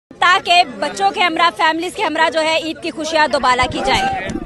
ताकि बच्चों के हमरा, फैमिलीज के हमरा जो है ईद की खुशियाँ दोबारा की जाए।